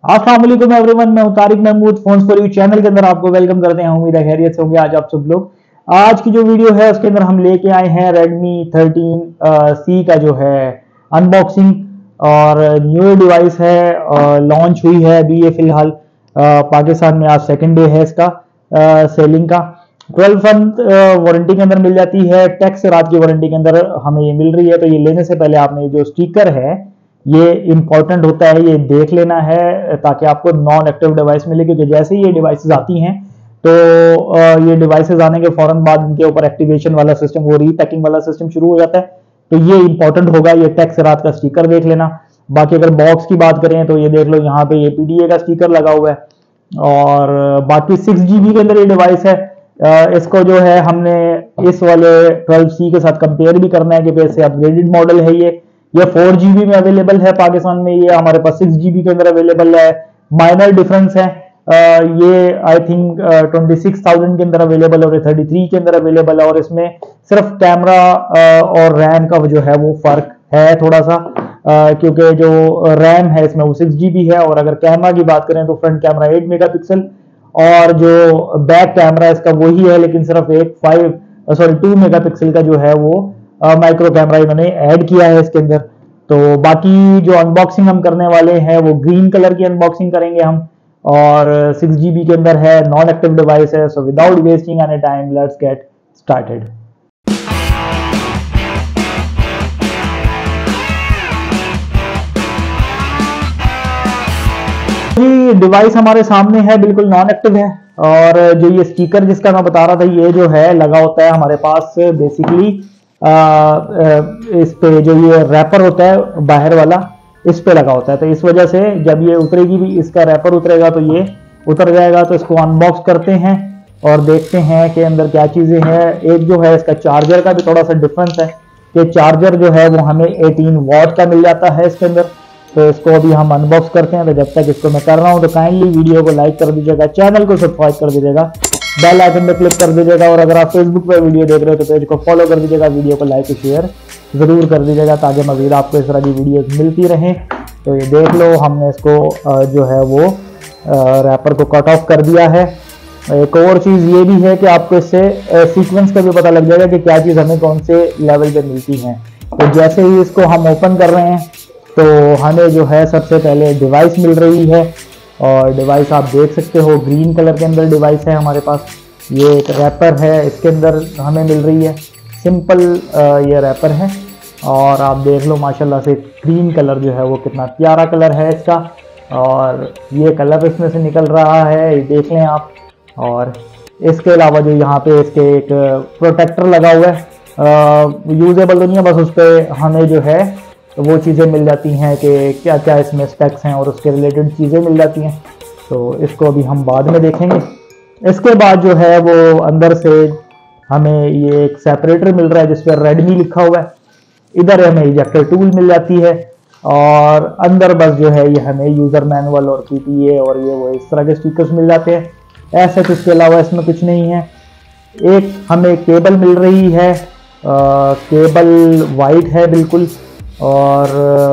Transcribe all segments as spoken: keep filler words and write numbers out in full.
अस्सलाम वालेकुम एवरीवन, मैं हूं Tariq Mahmood phones for you channel के अंदर आपको वेलकम करते हैं। उम्मीद है खैरियत से होंगे आज आप सब लोग। आज की जो वीडियो है उसके अंदर हम लेके आए हैं Redmi थर्टीन सी का जो है अनबॉक्सिंग, और न्यू डिवाइस है, लॉन्च हुई है अभी ये फिलहाल पाकिस्तान में। आज सेकंड डे है इसका सेलिंग का। ट्वेल्व मंथ वारंटी के अंदर मिल जाती है, टैक्स रात की वारंटी के अंदर हमें ये मिल रही है। तो ये लेने से पहले आपने जो स्टिकर है ये इंपॉर्टेंट होता है, ये देख लेना है ताकि आपको नॉन एक्टिव डिवाइस मिले, क्योंकि जैसे ही ये डिवाइसेस आती हैं तो ये डिवाइसेस आने के फौरन बाद इनके ऊपर एक्टिवेशन वाला सिस्टम, वो रीपैकिंग वाला सिस्टम शुरू हो जाता है। तो ये इंपॉर्टेंट होगा, ये टैक्स रात का स्टिकर देख लेना। बाकी अगर बॉक्स की बात करें तो ये देख लो, यहाँ पे ये पीडीए का स्टिकर लगा हुआ है। और बाकी सिक्स जीबी के अंदर ये डिवाइस है। इसको जो है हमने इस वाले ट्वेल्व सी के साथ कंपेयर भी करना है कि वैसे अपग्रेडेड मॉडल है ये ये फोर जीबी में अवेलेबल है पाकिस्तान में, ये हमारे पास सिक्स जीबी के अंदर अवेलेबल है। माइनर डिफरेंस है, आ, ये I think twenty six thousand के अंदर अवेलेबल है और थर्टी थ्री के अंदर अवेलेबल है। और इसमें सिर्फ कैमरा और रैम का जो है वो फर्क है थोड़ा सा, आ, क्योंकि जो रैम है इसमें वो सिक्स जीबी है। और अगर कैमरा की बात करें तो front camera eight mega pixel और जो बैक कैमरा इसका वही है, लेकिन सिर्फ एक five sorry two mega pixel का जो है वो माइक्रो कैमरा इन्होंने ऐड किया है इसके अंदर। तो बाकी जो अनबॉक्सिंग हम करने वाले हैं वो ग्रीन कलर की अनबॉक्सिंग करेंगे हम, और सिक्स जीबी के अंदर है, नॉन एक्टिव डिवाइस है। So without wasting any time let's get started. Device हमारे सामने है, बिल्कुल नॉन एक्टिव है। और जो ये स्टिकर जिसका मैं बता रहा था, ये जो है लगा होता है हमारे पास बेसिकली आ, इस पे जो ये रैपर होता है बाहर वाला, इस पे लगा होता है। तो इस वजह से जब ये उतरेगी भी, इसका रैपर उतरेगा तो ये उतर जाएगा। तो इसको अनबॉक्स करते हैं और देखते हैं कि अंदर क्या चीजें हैं। एक जो है इसका चार्जर का भी थोड़ा सा डिफरेंस है कि चार्जर जो है वो हमें एटीन वॉट का मिल जाता है इसके अंदर। तो इसको अभी हम अनबॉक्स करते हैं। तो जब तक इसको मैं कर रहा हूँ तो काइंडली वीडियो को लाइक कर दीजिएगा, चैनल को सब्सक्राइब कर दीजिएगा, बेल आइकन पे क्लिक कर दीजिएगा। और अगर आप फेसबुक पे वीडियो देख रहे हो तो पेज को फॉलो कर दीजिएगा, वीडियो को लाइक शेयर जरूर कर दीजिएगा ताकि मजीद आपको इस तरह की वीडियोस मिलती रहें। तो ये देख लो, हमने इसको जो है वो रैपर को कट ऑफ कर दिया है। एक और चीज़ ये भी है कि आपको इससे सीक्वेंस का भी पता लग जाएगा कि क्या चीज़ हमें कौन से लेवल पे मिलती है। तो जैसे ही इसको हम ओपन कर रहे हैं तो हमें जो है सबसे पहले डिवाइस मिल रही है। और डिवाइस आप देख सकते हो ग्रीन कलर के अंदर डिवाइस है हमारे पास। ये एक रैपर है, इसके अंदर हमें मिल रही है सिंपल ये रैपर है। और आप देख लो माशाल्लाह से ग्रीन कलर जो है वो कितना प्यारा कलर है इसका, और ये कलर इसमें से निकल रहा है, ये देख लें आप। और इसके अलावा जो यहाँ पे इसके एक प्रोटेक्टर लगा हुआ है, यूजेबल तो नहीं है, बस उस पर हमें जो है तो वो चीज़ें मिल जाती हैं कि क्या क्या इसमें स्पेक्स हैं और उसके रिलेटेड चीज़ें मिल जाती हैं। तो इसको अभी हम बाद में देखेंगे। इसके बाद जो है वो अंदर से हमें ये एक सेपरेटर मिल रहा है जिस पर रेडमी लिखा हुआ है। इधर हमें इजेक्टर टूल मिल जाती है, और अंदर बस जो है ये हमें यूज़र मैनुअल और पीपीए और ये वो इस तरह के स्टिकर्स मिल जाते हैं। ऐसे इसके अलावा इसमें कुछ नहीं है। एक हमें केबल मिल रही है, आ, केबल वाइट है बिल्कुल। और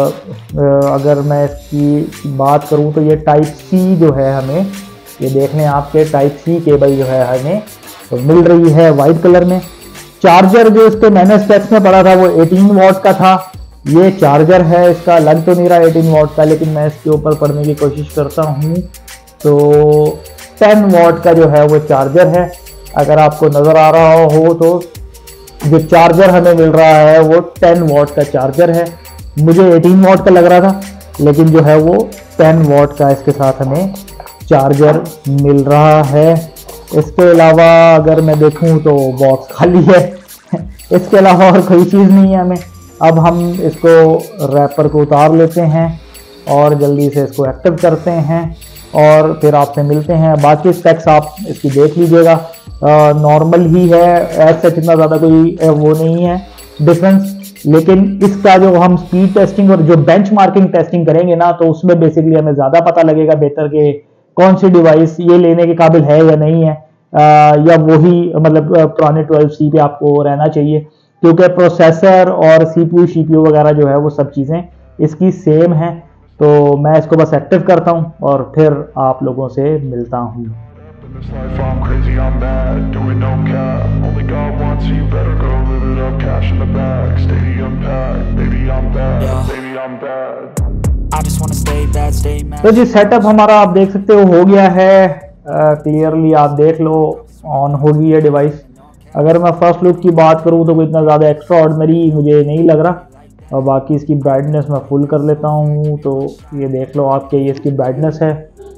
अगर मैं इसकी बात करूं तो ये टाइप सी जो है हमें, ये देख लें आपके टाइप सी केबल जो है हमें तो मिल रही है वाइट कलर में। चार्जर जो इसके मैंने स्पेक्स में पढ़ा था वो एटीन वॉट का था। ये चार्जर है इसका, लग तो नहीं रहा एटीन वॉट का, लेकिन मैं इसके ऊपर पढ़ने की कोशिश करता हूँ तो टेन वॉट का जो है वो चार्जर है। अगर आपको नज़र आ रहा हो तो जो चार्जर हमें मिल रहा है वो टेन वॉट का चार्जर है। मुझे एटीन वॉट का लग रहा था, लेकिन जो है वो टेन वॉट का इसके साथ हमें चार्जर मिल रहा है। इसके अलावा अगर मैं देखूं तो बॉक्स खाली है इसके अलावा और कोई चीज़ नहीं है हमें। अब हम इसको रैपर को उतार लेते हैं और जल्दी से इसको एक्टिव करते हैं और फिर आपसे मिलते हैं। बाकी स्पेक्स आप इसकी देख लीजिएगा, नॉर्मल ही है, ऐसा इतना ज़्यादा कोई वो नहीं है डिफरेंस। लेकिन इसका जो हम स्पीड टेस्टिंग और जो बेंचमार्किंग टेस्टिंग करेंगे ना, तो उसमें बेसिकली हमें ज़्यादा पता लगेगा बेहतर कि कौन सी डिवाइस ये लेने के काबिल है या नहीं है, आ, या वही मतलब पुराने ट्वेल्व सी पे आपको रहना चाहिए, क्योंकि प्रोसेसर और सीपीयू शीपीयू वगैरह जो है वो सब चीज़ें इसकी सेम है। तो मैं इसको बस एक्टिव करता हूँ और फिर आप लोगों से मिलता हूँ। In this life I'm crazy, I'm mad, doing no cap. Only God wants you, better go live it up. Cash in the bag, stadium packed. Baby I'm bad, Yeah. baby I'm bad. I just wanna stay bad, stay mad. तो जी setup हमारा आप देख सकते हो हो गया है, clearly आप देख लो ऑन हो गई है डिवाइस। अगर मैं फर्स्ट लुक की बात करूँ तो कोई इतना ज़्यादा एक्स्ट्रा ऑर्डिनरी मुझे नहीं लग रहा। और बाकी इसकी ब्राइटनेस मैं फुल कर लेता हूँ, तो ये देख लो आपके, ये इसकी ब्राइटनेस है,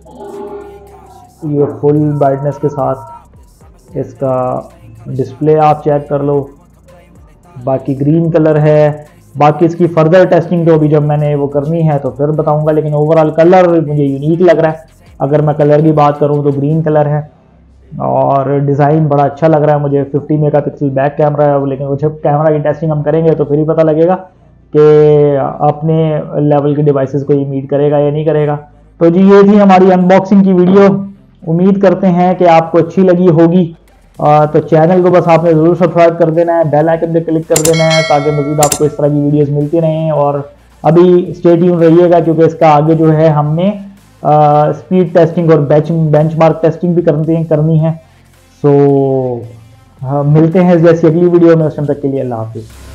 ये फुल ब्राइटनेस के साथ इसका डिस्प्ले आप चेक कर लो। बाकी ग्रीन कलर है। बाकी इसकी फर्दर टेस्टिंग तो अभी जब मैंने वो करनी है तो फिर बताऊंगा, लेकिन ओवरऑल कलर मुझे यूनिक लग रहा है। अगर मैं कलर की बात करूं तो ग्रीन कलर है और डिज़ाइन बड़ा अच्छा लग रहा है मुझे। फिफ्टी मेगापिक्सल बैक कैमरा है, लेकिन वो जब कैमरा की टेस्टिंग हम करेंगे तो फिर ही पता लगेगा कि अपने लेवल के डिवाइसेस को ये मीट करेगा या नहीं करेगा। तो जी ये थी हमारी अनबॉक्सिंग की वीडियो। उम्मीद करते हैं कि आपको अच्छी लगी होगी। आ, तो चैनल को बस आपने ज़रूर सब्सक्राइब कर देना है, बेल आइकन पे क्लिक कर देना है ताकि मज़ीद आपको इस तरह की वीडियोस मिलती रहें। और अभी स्टे ट्यून रहिएगा क्योंकि इसका आगे जो है हमने स्पीड टेस्टिंग और बेंच बेंचमार्क टेस्टिंग भी करनी करनी है। सो हाँ, मिलते हैं जैसी अगली वीडियो में, उस टाइम तक के लिए अल्लाह हाफिज़।